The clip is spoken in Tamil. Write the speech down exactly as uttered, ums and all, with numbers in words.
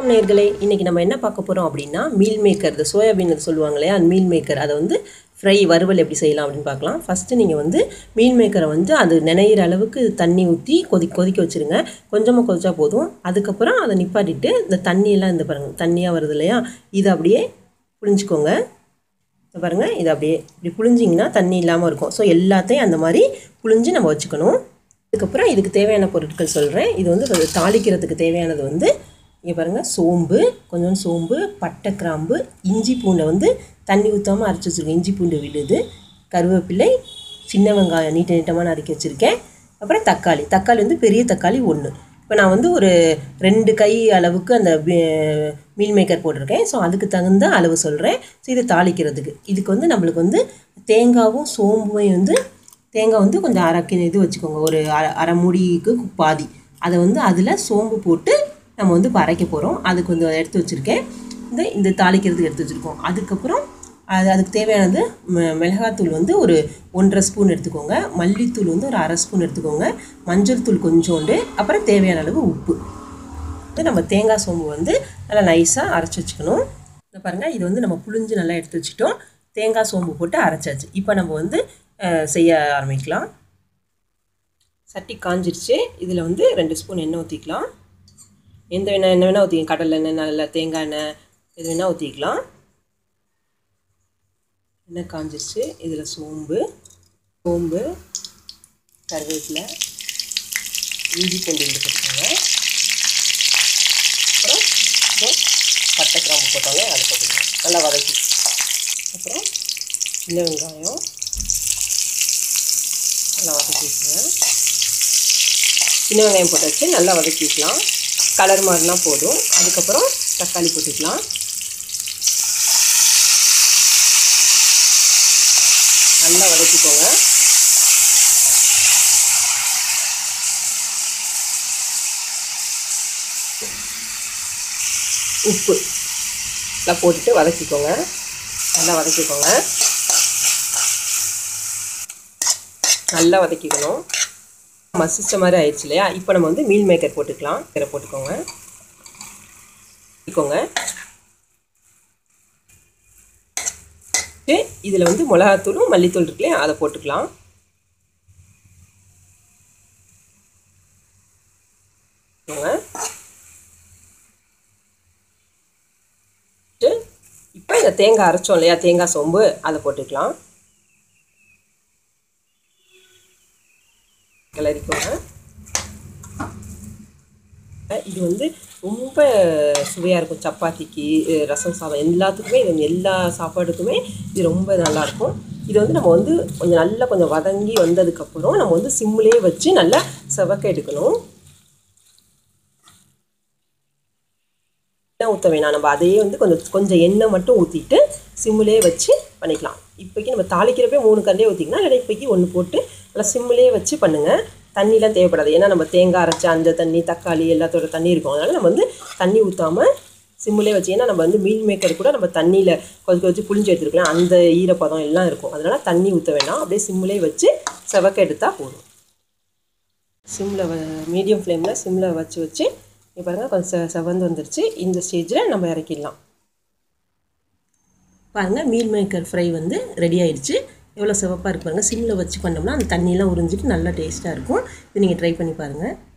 நேயர்களே, இன்னைக்கு நம்ம என்ன பார்க்க போறோம் அப்படின்னா மீல் மேக்கர், இந்த சோயாபீன் சொல்லுவாங்க இல்லையா, அந்த மீல் மேக்கர் அதை வந்து ஃப்ரை வறுவல் எப்படி செய்யலாம் அப்படின்னு பார்க்கலாம். ஃபஸ்ட்டு நீங்கள் வந்து மீல் மேக்கரை வந்து அது நினைகிற அளவுக்கு தண்ணி ஊற்றி கொதி கொதிக்க வச்சுருங்க. கொஞ்சமாக கொதிச்சா போதும். அதுக்கப்புறம் அதை நிப்பாட்டிட்டு இந்த தண்ணியெல்லாம் இந்த பாருங்கள் தண்ணியாக வருது இல்லையா, இதை அப்படியே புழிஞ்சிக்கோங்க. இதை பாருங்கள், இதை அப்படியே இப்படி புழிஞ்சிங்கன்னா தண்ணி இல்லாமல் இருக்கும். ஸோ எல்லாத்தையும் அந்த மாதிரி புழிஞ்சு நம்ம வச்சுக்கணும். அதுக்கப்புறம் இதுக்கு தேவையான பொருட்கள் சொல்கிறேன். இது வந்து தாளிக்கிறதுக்கு தேவையானது வந்து இங்கே பாருங்கள், சோம்பு, கொஞ்சம் சோம்பு, பட்டை, கிராம்பு, இஞ்சி பூண்டை வந்து தண்ணி ஊற்றாமல் அரைச்சி வச்சுருக்கேன். இஞ்சி பூண்டு விழுது, கருவேப்பிலை, சின்ன வெங்காயம் நீட்ட நீட்டமாக நறுக்கி வச்சுருக்கேன். அப்புறம் தக்காளி தக்காளி வந்து பெரிய தக்காளி ஒன்று. இப்போ நான் வந்து ஒரு ரெண்டு கை அளவுக்கு அந்த மீல் மேக்கர் போட்டிருக்கேன். ஸோ அதுக்கு தகுந்த அளவு சொல்கிறேன். ஸோ இதை தாளிக்கிறதுக்கு இதுக்கு வந்து நம்மளுக்கு வந்து தேங்காவும் சோம்பும் வந்து தேங்காய் வந்து கொஞ்சம் அரை கிலோ இது வச்சுக்கோங்க, ஒரு அரை அரை மூடிக்கு பாதி. அதை வந்து அதில் சோம்பு போட்டு நம்ம வந்து அரைக்க போகிறோம். அதுக்கு கொஞ்சம் எடுத்து வச்சுருக்கேன். இந்த இந்த தாளிக்கிறதுக்கு எடுத்து வச்சுருக்கோம். அதுக்கப்புறம் அது அதுக்கு தேவையானது மிளகாத்தூள் வந்து ஒரு ஒன்றரை ஸ்பூன் எடுத்துக்கோங்க. மல்லித்தூள் வந்து ஒரு அரை ஸ்பூன் எடுத்துக்கோங்க. மஞ்சள் தூள் கொஞ்சோண்டு, அப்புறம் தேவையான அளவு உப்பு. இது நம்ம தேங்காய் சோம்பு வந்து நல்லா நைஸாக அரைச்சி வச்சுக்கணும். இதை பாருங்கள், இது வந்து நம்ம புழிஞ்சு நல்லா எடுத்து வச்சுட்டோம். தேங்காய் சோம்பு போட்டு அரைச்சாச்சு. இப்போ நம்ம வந்து செய்ய ஆரம்பிக்கலாம். சட்டி காஞ்சிருச்சு. இதில் வந்து ரெண்டு ஸ்பூன் எண்ணெய் ஊற்றிக்கலாம். எந்த எண்ணெய் என்ன வேணால் ஊற்றிக்கலாம். கடலை எண்ணெய், நல்ல தேங்காய் எண்ணெய், எது வேணால் ஊற்றிக்கலாம். எண்ணெய் காஞ்சிருச்சு. இதில் சோம்பு சோம்பு கருவேப்பிலை, இஞ்சி பூண்டு போட்டுக்கோங்க. அப்புறம் பட்டை கிராம்பு போட்டாங்க, அதை போட்டுக்கலாம். நல்லா வதக்கி, அப்புறம் சின்ன வெங்காயம் நல்லா வதக்கிக்கோங்க. சின்ன வெங்காயம் போட்டாச்சு, நல்லா வதக்கிக்கலாம். கலர் மாதிரினா போதும். அதுக்கப்புறம் தக்காளி போட்டுக்கலாம். நல்லா வதக்கிக்கோங்க. உப்பு எல்லாம் போட்டுட்டு வதக்கிக்கோங்க. நல்லா வதக்கிக்கோங்க. நல்லா வதக்கிக்கணும். மசிச்ச மாதிரி ஆயிடுச்சு இல்லையா. இப்போ நம்ம வந்து மீல் மேக்கர் போட்டுக்கலாம். இதை போட்டுக்கோங்க. இதில் வந்து மிளகாத்தூளும் மல்லித்தூள் இருக்கு இல்லையா, அதை போட்டுக்கலாம். இப்போ இந்த தேங்காய் அரைச்சோம் இல்லையா, தேங்காய் சோம்பு, அதை போட்டுக்கலாம். கிளறிக்கோங்க. இது வந்து ரொம்ப சுவையாக இருக்கும். சப்பாத்திக்கு, ரசம் சாதம், எல்லாத்துக்குமே, இது எல்லா சாப்பாடுக்குமே இது ரொம்ப நல்லாயிருக்கும். இது வந்து நம்ம வந்து கொஞ்சம் நல்லா கொஞ்சம் வதங்கி வந்ததுக்கப்புறம் நம்ம வந்து சிம்மிலே வச்சு நல்லா செவக்க எடுக்கணும். எண்ணெய் ஊற்ற வேணாம். நம்ம அதையே வந்து கொஞ்சம் கொஞ்சம் எண்ணெய் மட்டும் ஊற்றிட்டு சிம்மிலே வச்சு பண்ணிக்கலாம். இப்போக்கி நம்ம தாளிக்கிறப்பே மூணு கரண்டியே ஊற்றிக்கலாம். இல்லை இப்போக்கி ஒன்று போட்டு நல்லா சிம்மிலே வச்சு பண்ணுங்கள். தண்ணிலாம் தேவைப்படாது. ஏன்னா நம்ம தேங்காய் அரைச்ச அந்த தண்ணி, தக்காளி எல்லாத்தோட தண்ணி இருக்கும். அதனால் நம்ம வந்து தண்ணி ஊற்றாமல் சிம்மிலே வச்சு, ஏன்னா நம்ம வந்து மீல் மேக்கர் கூட நம்ம தண்ணியில் கொதிக்க வச்சு புளிஞ்சு எடுத்துருக்கலாம். அந்த ஈரப்பதம் எல்லாம் இருக்கும். அதனால் தண்ணி ஊற்ற வேண்டாம். அப்படியே சிம்மிலே வச்சு செவக்க எடுத்தால் போதும். சிம்மில் வ மீடியம் ஃப்ளேமில் சிம்மில் வச்சு வச்சு இப்போ பாருங்கள், கொஞ்சம் செ செவந்து வந்துருச்சு. இந்த ஸ்டேஜில் நம்ம இறக்கிடலாம். பாருங்கள், மீல் மேக்கர் ஃப்ரை வந்து ரெடி ஆயிடுச்சு. எவ்வளோ சிவப்பாக இருக்கு பாருங்கள். சிம்மில் வச்சு பண்ணோம்னா அந்த தண்ணியெலாம் உறிஞ்சிட்டு நல்லா டேஸ்ட்டாக இருக்கும். இது நீங்கள் ட்ரை பண்ணி பாருங்கள்.